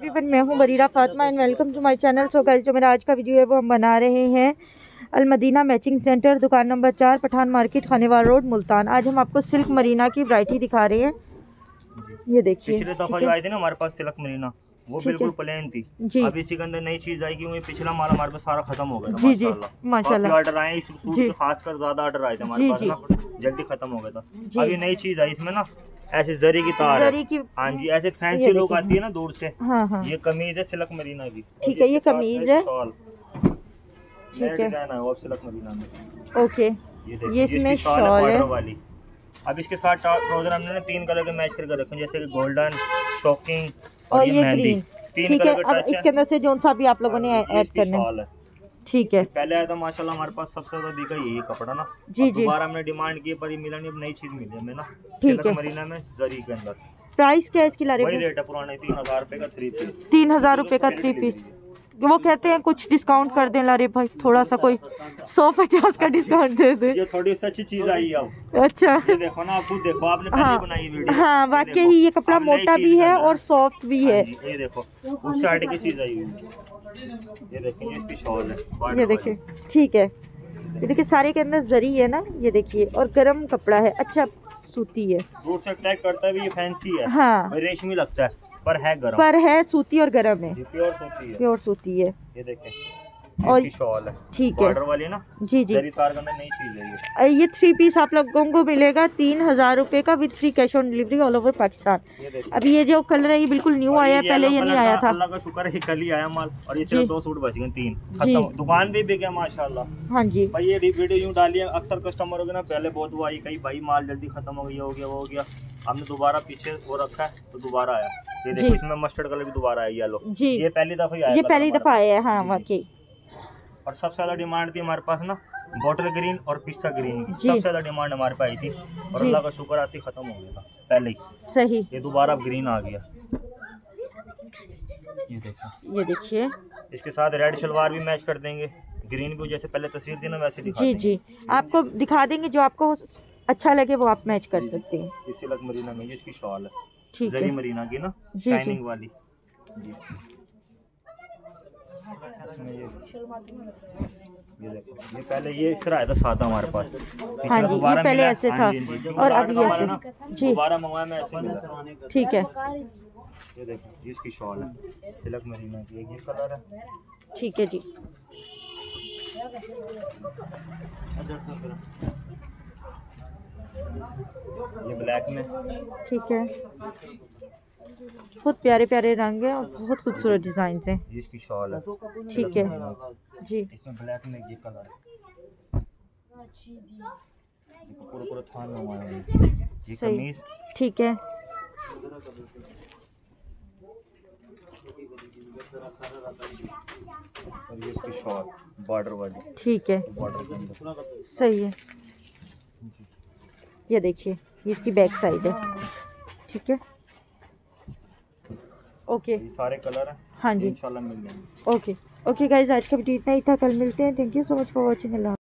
Everyone, मैं हूं Barira Fatima and welcome to my channel. So guys, जो मेरा आज का वीडियो है वो हम बना रहे हैं अलमदीना मैचिंग सेंटर, दुकान number 4, Pathan market, Khanewal road, Multan. आज हम आपको सिल्क मरीना की वैरायटी दिखा रहे हैं। ये देखिए, पिछले दफा जो आई थी ना हमारे पास सिल्क मरीना, वो बिल्कुल प्लेन थी जी। अब इसी के अंदर नई चीज आएगी। वो पिछला माल हमारे पास सारा खत्म हो गया था। जी माशाल्लाह। ऑर्डर आए इस सूट के, खासकर ज्यादा ऑर्डर आए थे हमारे पास ना, जल्दी खत्म हो गया था। अभी नई चीज आई इसमें ना, ऐसे जरी की तार है। हाँ जी, ऐसे फैंसी लुक आती है ना दूर से। हाँ। ये कमीज है सिल्क मरीना की। ठीक है, ये कमीज है। ठीक है, सिल्क मरीना में। ओके, ये इसमें शॉल है वाली। अब इसके साथ ट्राउजर हमने 3 कलर के मैच करके रखे, जैसे कि गोल्डन, शॉकिंग और ये ग्रीन। ठीक है, अब इसके अंदर से जो सा भी आप लोगों ने ऐड करना है। ठीक है, पहले आया था माशाल्लाह हमारे पास सबसे ज्यादा बिका यही कपड़ा ना। जी। दोबारा हमने डिमांड की पर ये मिला नहीं, अब नई चीज मिली हमें ना सिल्क मरीना में जरी के अंदर। प्राइस क्या है इसकी? लारे वही रेट है पुराने 3000 रुपए का 3 पीस। 3000 रुपए का 3 पीस। वो कहते हैं कुछ डिस्काउंट कर दें लारे भाई, थोड़ा सा कोई 150 का डिस्काउंट दे दे। ये थोड़ी सी अच्छी चीज आई है अब। अच्छा, ये देखो ना, आप खुद देखो, आपने पहले बनाई वीडियो। हाँ वाकई ही ये कपड़ा मोटा भी है और सॉफ्ट भी है। ये देखो उस साइड की चीज आई हुई। ये देखिए, इसकी शॉल है। ये देखिए, ठीक है। ये देखिए, सारे के अंदर जरी है ना, ये देखिए, और गर्म कपड़ा है। अच्छा, सूती है, दूर से अट्रैक्ट करता है भी। ये फैंसी है। हाँ, रेशमी लगता है पर है गरम। पर है सूती और गरम है। प्योर सूती है। प्योर सूती है। ये देखें, और इसकी शॉल है। ठीक है, बॉर्डर वाली ना। जी। तार का नई चीज है ये 3 पीस आप लोगों को मिलेगा 3000 रुपए का with free cash on delivery all over Pakistan. अभी ये जो कलर है ये बिल्कुल न्यू आया है, पहले ये नहीं आया था। अल्लाह का शुक्र है, कल ही आया माल। और ये सिर्फ 2 सूट बच गए, 3 खत्म। दुकान भी बिक गया माशाल्लाह। हाँ जी। भाई ये वीडियो यूं डालिए, अक्सर कस्टमरों के ना पहले बहुत वो आई, कई भाई माल जल्दी खत्म हो गया, वो हो गया। हमने दोबारा पीछे वो रखा है तो दोबारा आया। ये देखो, इसमें मस्टर्ड कलर भी दोबारा आया, येलो जी। ये पहली दफा ही आया, ये पहली दफा आया है। हाँ वाकई। और सबसे ज्यादा डिमांड थी हमारे पास ना बॉटल ग्रीन और पिस्ता ग्रीन की। सबसे ज्यादा डिमांड हमारे पास आई थी और अल्लाह का शुक्र आती खत्म हो गया था पहले ही। सही। ये दोबारा ग्रीन आ गया। ये देखिए, इसके साथ रेड शलवार भी मैच कर देंगे। ग्रीन भी जैसे पहले तस्वीर थी ना वैसे दिखा देंगे। जी, आपको दिखा देंगे, जो आपको अच्छा लगे वो आप मैच कर सकते हैं। इस सिल्क मरीना में इसकी शॉल है, ठीक जरी मरीना की ना, शाइनिंग वाली जी। ये देखो, ये पहले ये इस तरह आया था सादा हमारे पास। हाँ जी, ये पहले ऐसे था और अब ये ऐसे जी। दोबारा मंगवाया मैं ऐसे मिला। ठीक है, ये देखो, इसकी शॉल है सिल्क मरीना की, ये कलर है। ठीक है जी। ये ब्लैक में, ठीक है। बहुत प्यारे प्यारे रंग है और बहुत खूबसूरत डिजाइन है। इसकी शॉल है। ठीक है जी। इसमें ब्लैक में ये कलर है, पूरा थान में ये कमीज। ठीक है, और ये इसकी शॉल बॉर्डर वाली। ठीक है, बॉर्डर के अंदर सही है। ये देखिए, ये इसकी बैक साइड है। ठीक है, ओके। ये सारे कलर हैं। हाँ जी, इंशाल्लाह मिल जाएंगे। ओके गाइस, आज का वीडियो इतना ही था, कल मिलते हैं। Thank you so much for watching. Allah.